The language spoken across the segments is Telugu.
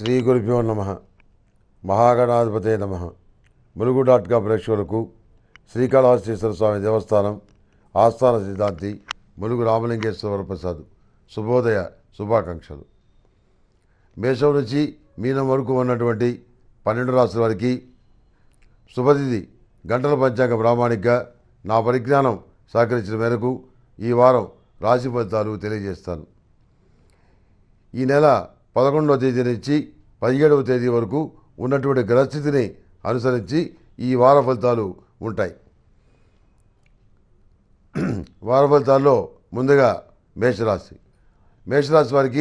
శ్రీ గురుభ్యో నమః. మహాగణాధిపతే నమః. ములుగు.com ప్రేక్షకులకు శ్రీకాళహస్తీశ్వర స్వామి దేవస్థానం ఆస్థాన సిద్ధాంతి ములుగు రామలింగేశ్వర ప్రసాద్ శుభోదయ శుభాకాంక్షలు. మేషం నుంచి మీనం వరకు ఉన్నటువంటి 12 రాశుల వారికి శుభతిథి గంటల పంచాంగ ప్రామాణిక నా పరిజ్ఞానం సహకరించిన మేరకు ఈ వారం రాశి ఫలితాలు తెలియజేస్తాను. ఈ నెల 11వ తేదీ నుంచి 17వ తేదీ వరకు ఉన్నటువంటి గ్రహస్థితిని అనుసరించి ఈ వార ఫలితాలు ఉంటాయి. వార ఫలితాల్లో ముందుగా మేషరాశి వారికి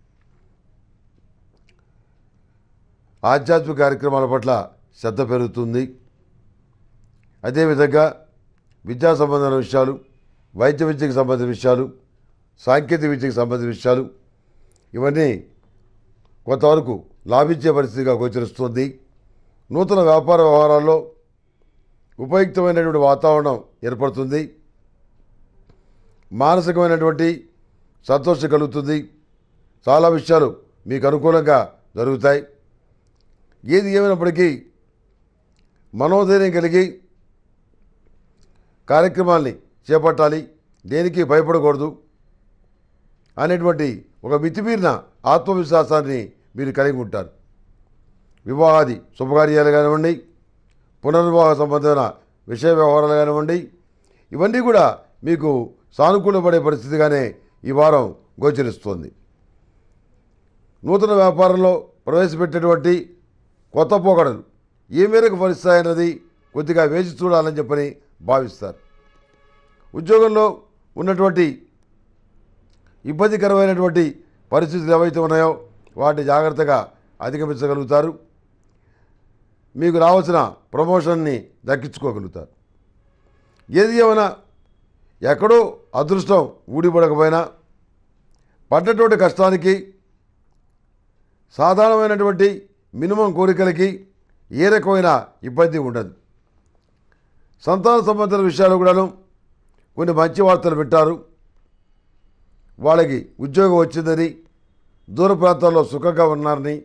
ఆధ్యాత్మిక కార్యక్రమాల పట్ల శ్రద్ధ పెరుగుతుంది. అదేవిధంగా విద్యా సంబంధమైన విషయాలు, వైద్య విద్యకు సంబంధించిన విషయాలు, సాంకేతిక విద్యకు సంబంధించిన విషయాలు ఇవన్నీ కొంతవరకు లాభించే పరిస్థితిగా గోచరిస్తుంది. నూతన వ్యాపార వ్యవహారాల్లో ఉపయుక్తమైనటువంటి వాతావరణం ఏర్పడుతుంది. మానసికమైనటువంటి సంతోషం కలుగుతుంది. చాలా విషయాలు మీకు అనుకూలంగా జరుగుతాయి. ఏది ఏమైనప్పటికీ మనోధైర్యం కలిగి కార్యక్రమాల్ని చేపట్టాలి, దేనికి భయపడకూడదు అనేటువంటి ఒక మితిమీరిన ఆత్మవిశ్వాసాన్ని మీరు కలిగి ఉంటారు. వివాహాది శుభకార్యాలు కానివ్వండి, పునర్వివాహ సంబంధమైన విషయ వ్యవహారాలు కానివ్వండి, ఇవన్నీ కూడా మీకు సానుకూలపడే పరిస్థితిగానే ఈ వారం గోచరిస్తుంది. నూతన వ్యాపారంలో ప్రవేశపెట్టినటువంటి కొత్త పోకడలు ఏ మేరకు ఫలిస్తాయన్నది కొద్దిగా వేచి చూడాలని చెప్పని భావిస్తారు. ఉద్యోగంలో ఉన్నటువంటి ఇబ్బందికరమైనటువంటి పరిస్థితులు ఏవైతే ఉన్నాయో వాటిని జాగ్రత్తగా అధిగమించగలుగుతారు. మీకు రావాల్సిన ప్రమోషన్ని దక్కించుకోగలుగుతారు. ఏది ఏమైనా ఎక్కడో అదృష్టం ఊడిపడకపోయినా పడ్డటువంటి కష్టానికి సాధారణమైనటువంటి మినిమం కోరికలకి ఏ రకమైన ఇబ్బంది ఉండదు. సంతాన సంబంధిత విషయాలు కూడాను కొన్ని మంచి వార్తలు వింటారు. వాళ్ళకి ఉద్యోగం వచ్చిందని, దూర ప్రాంతాల్లో సుఖంగా ఉన్నారని,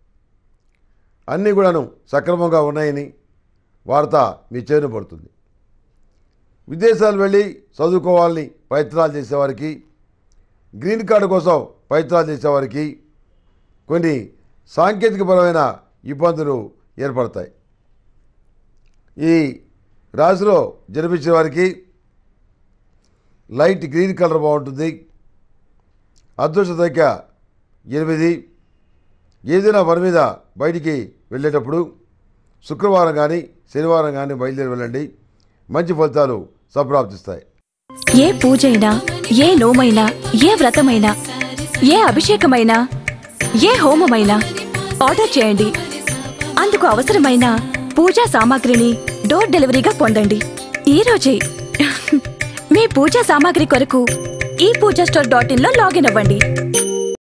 అన్నీ కూడాను సక్రమంగా ఉన్నాయని వార్త మీ చేరున పడుతుంది. విదేశాలు వెళ్ళి చదువుకోవాలని ప్రయత్నాలు చేసేవారికి, గ్రీన్ కార్డు కోసం ప్రయత్నాలు చేసేవారికి కొన్ని సాంకేతికపరమైన ఇబ్బందులు ఏర్పడతాయి. ఈ రాశిలో జన్మించిన వారికి లైట్ గ్రీన్ కలర్ బాగుంటుంది. అదృష్ట సంఖ్య 8. ఏదైనా పని మీద బయటికి వెళ్ళేటప్పుడు శుక్రవారం కానీ శనివారం కానీ బయలుదేరి వెళ్ళండి. మంచి ఫలితాలు సంప్రాప్తిస్తాయి. ఏ పూజైనా, ఏ నోమైనా, ఏ వ్రతమైనా, ఏ అభిషేకమైనా, ఏ హోమమైనా ఆర్డర్ చేయండి. అందుకు అవసరమైన పూజా సామాగ్రిని డోర్ డెలివరీగా పొందండి ఈ రోజే. మీ పూజా సామాగ్రి కొరకు ePoojaStore.in లో లాగిన్ అవ్వండి.